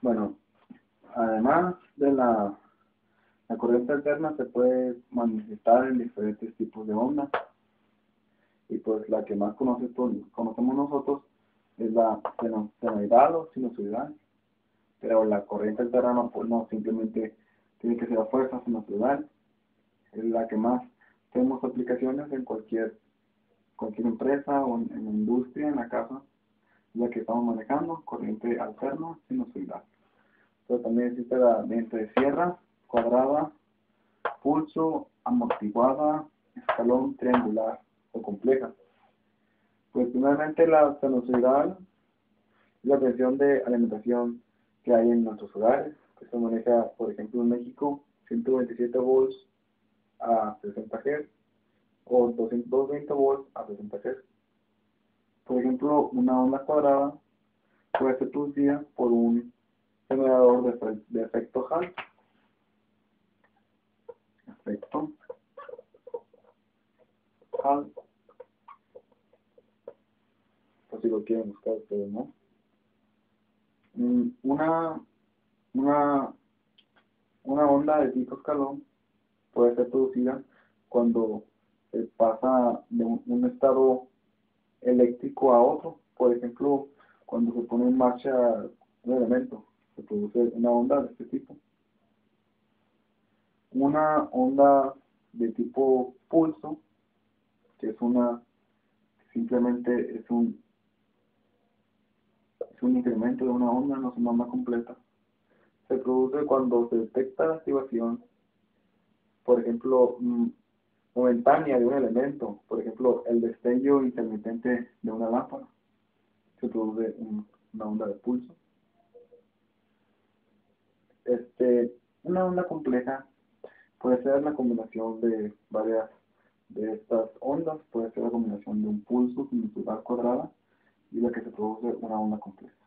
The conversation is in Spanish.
Bueno, además de la corriente alterna se puede manifestar en diferentes tipos de ondas. Y pues la que más conocemos nosotros es la senoidal o sinusoidal. Pero la corriente alterna no, pues, no simplemente tiene que ser a fuerza sinusoidal. Es la que más tenemos aplicaciones en cualquier empresa o en la industria, en la casa, la que estamos manejando, corriente alterna sinusoidal. Pero también existe la de sierra, cuadrada, pulso, amortiguada, escalón, triangular o compleja. Pues finalmente la sinusoidal es la tensión de alimentación que hay en nuestros hogares, que se maneja, por ejemplo, en México, 127 volts a 60 Hz o 220 volts a 60 Hz. Por ejemplo, una onda cuadrada puede ser producida por un generador de efecto Hall. Efecto Hall. Pues si lo quieren buscar ustedes, ¿no? Una onda de tipo escalón puede ser producida cuando se pasa de un estado eléctrico a otro. Por ejemplo, cuando se pone en marcha un elemento, se produce una onda de este tipo. Una onda de tipo pulso, que simplemente es un incremento de una onda, no es una onda completa. Se produce cuando se detecta la activación, por ejemplo, momentánea de un elemento, por ejemplo, el destello intermitente de una lámpara, se produce una onda de pulso. Una onda compleja puede ser la combinación de varias de estas ondas, puede ser la combinación de un pulso sinusoidal cuadrada y la que se produce una onda compleja.